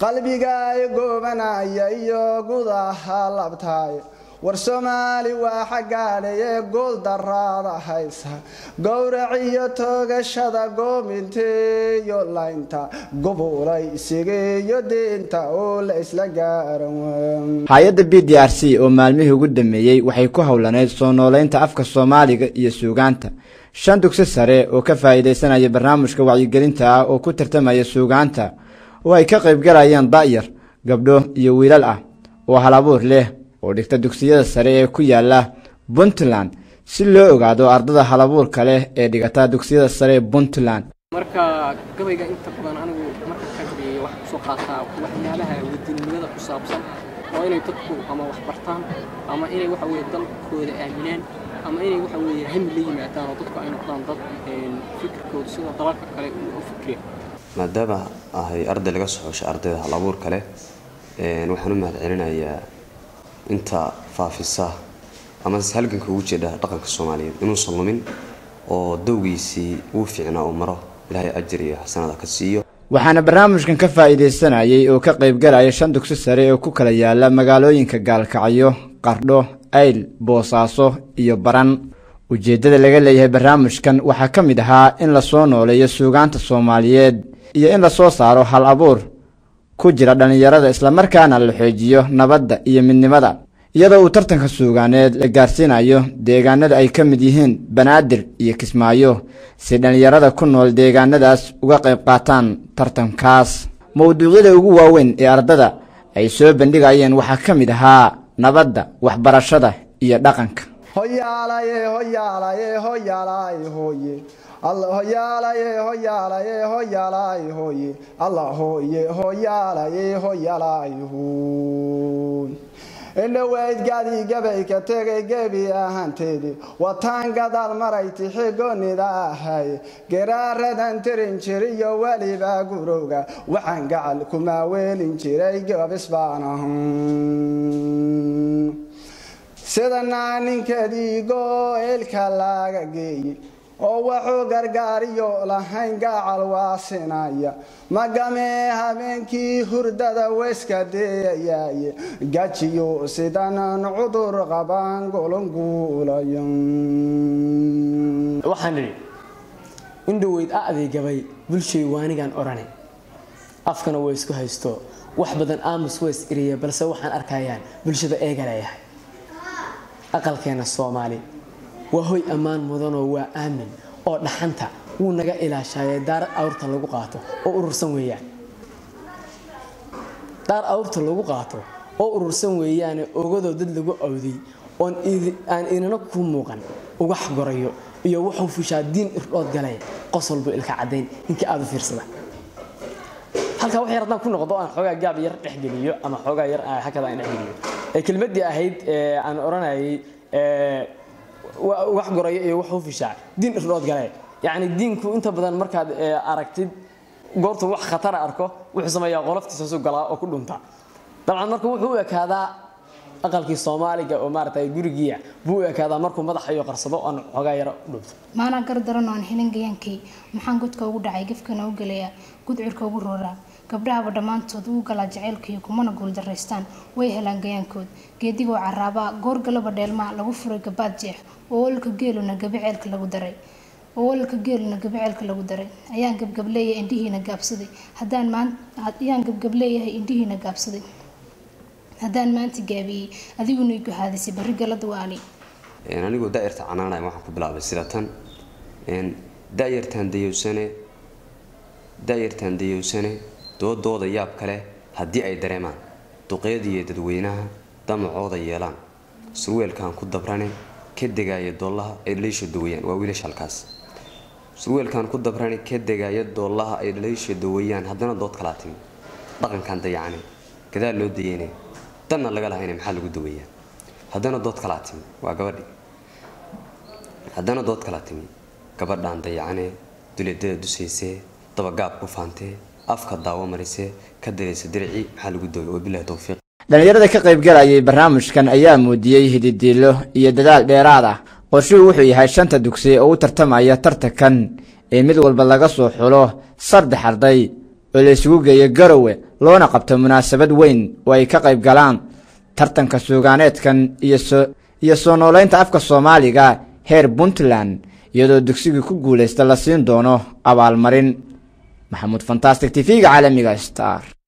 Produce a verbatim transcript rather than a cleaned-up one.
qalbiga ay goobanaya iyo gudaha labtaay war Soomaali waa xagaaleeye gool daraada haysa gowraciyo toogashada goominteeyo laynta gobolay isigeeyo deenta oo la isla gaaran hay'adda B D R C oo maalmihii ugu dhameeyay waxay ku hawlaneyd soo nooleynta afka Soomaaliga iyo suugaanta shan dugsi sare oo ka faa'iideysanaya barnaamijka wacyigelinta ah oo ku tartamaya suugaanta oo ay ka qayb galayaan daayar gabdho iyo wiilal ah oo halabuur leh oo dhigta dugsiyada sare ee ku yaala Puntland si loo ogaado ardada halabuurka leh ee dhigata dugsiyada sare ee Puntland marka gabayga inta badan anigu marka ka gabeeyay wax soo qaataa waxyaalaha wadinimada ku saabsan oo inay dadku ama wax bartaan ama inay waxa weeye dalkooda aaminaan ama inay waxa weeye hami la yimaadaan oo dadku ay noqdaan dad fikirkooda sida dalalka kale u fikiraya maadaama ay arday laga soo xushay ardayda halabuurka leh ee waxaan u mahadcelinayaa inta faafisa ama halganka ugu jeeda dhaqanka Soomaaliyeed inuu salumin oo dawgiisii uu fiicnaa oo maro ilaahay ajir iyo xasanada ka siiyo waxaana barnaamijkan ka faa'iideysanayay oo ka qayb galaya shan dugsi sare oo ku kala yaala magaalooyinka Gaalkacyo Qardho Ayl Boosaaso iyo Baran ujeedada laga leeyahay barnaamijkan waxa ka mid ahaa in la soo nooleeyo suugaanta Soomaaliyeed iyo in la soo saaro hal abuur ku jira dhalinyarada isla markaana la xoojiyo nabadda iyo midnimada iyadoo uu tartanka suugaaneed la gaarsiinayo deegaanada ay ka mid yihiin Banaadir iyo Kismaayo si dhalinyarada ku nool deegaanadaas uga qayb qaataan tartankaas mowduucyada ugu waaweyn ee ardada ay soo bandhigayeen waxa ka mid ahaa nabadda waxbarashada iyo dhaqanka hoyaalaye hoyaalaye hoyaalaye hoye Allah hoyaalaye hoyaalaye hoyaalaye hoye Allah hoye hoyaalaye hoyaalaye hoye inna wayd gaadi gabay ka tagay gabi ahanteedi wataan gadaal marayti xigoonida ahay garaaradan tirin jiriyo waliba gurowga waxaan gacal kuma weelin jiray gabis baanahan sida ninkeedii go'elka laga geeyay oo wuxuu gargaariyo lahayn gacal waasinaya magame habeenkii hurdada weeska deeyay gajiyo sidan cudur qaban golonguulayan waxaan indhoweyd aaday gabay bulshay waanigan oranay afkana way isku haysto wax badan aamus wees iriya balse waxaan arkayaan bulshada eegaleeyahay aqalkeena Soomaali wahoy amaan mudan oo waa aamin oo dhaxanta uu naga ilaashay daar awrta lagu qaato oo urursan weeyaan daar awrta lagu qaato oo urursan weeyaan ogodo dad lagu awday on aan inana ku muuqan uga xgorayo iyo wuxuu fushaa diin irdhood galay qosolba ilka cadeyn inka aad u fiirsada halka wax yar ku noqdo aan xogaa gaab yar dhexgeliyo ama xogaa yar hakada aan dhexgeliyo ee kelmadii ahayd aan oranayay ee wax goray iyo wuxuu fishaa diin irdhood galay yaani diinku inta badan markaad aragtid goortu wax khatar arko wuxuu sameeyaa qoloftiisa soo galaa oo ku dhunta dabcan markuu wuxuu ekaadaa aqalkii Soomaaliga oo maartay gurigiya buu ekaadaa markuu madaxa iyo qarsado aan xogaa yar dhubto maana gardaran oo hilingayankii maxaan godka ugu dhacay gifkana u galaya gudcurka ugu roora gabdhaha dhamaantood uu gala jaceelkii kumana guul dareystaan way helaan gayankood geedigoo caraaba goor galaba dheelma lagu furay gabaad jeex oo walka geeluna gabaceelka lagu daray oo walka geeluna gabaceelka lagu daray ayaan gabgableeyay indhihiina gaabsaday hadaan maan ayaan gabgableeyay indhihiina gaabsaday hadaan maanta gaabiyay adiguna igu haadisay bari galad waali een anigu daa'irta canaanay waxaan ku bilaabay sida tan een daa'irtan dayowsane daa'irtan dayowsane doodooda yaab kale hadii ay dareemaan duqeedii dadweynaha damacooda yeelaan surweelkan ku dabrane ka degaaya doolaha ay leesho dawayaan waa wiilash halkaas surweelkan ku dabrane ka degaaya doolaha ay leesho dawayaan hadana dood kala timi dhaqankan dayacane gadaal loo deeyay tan laga lahayn maxaa lagu daweeyaa hadana dood kala timi waa gabadhi hadana dood kala timi gabadhan dayacane duleedada duseysay dabagaab ku faantay afka daawo marisay ka dareysay dirci maxaa lagu daweeyaa billaah tawfiiq dhalinyarada ka qayb galayay barnaamijkan ayaa muudiyay hididiilo iyo dadaal dheeraad ah qorshuhu wuxuu yahay shanta dugsi oo u tartamaya tartankan ee mid walba laga soo xulo saddex arday oo la isugu geeyay Garowe loona qabto munaasabad weyn oo ay ka qayb galaan tartanka suugaaneedkan iyo soo iyo soo noolaynta afka Soomaaliga heer Puntland iyadoo dugsigu ku guuleystay la siin doono abaalmarin. Maxamuud Fantastic T V-ga caalamiga Star.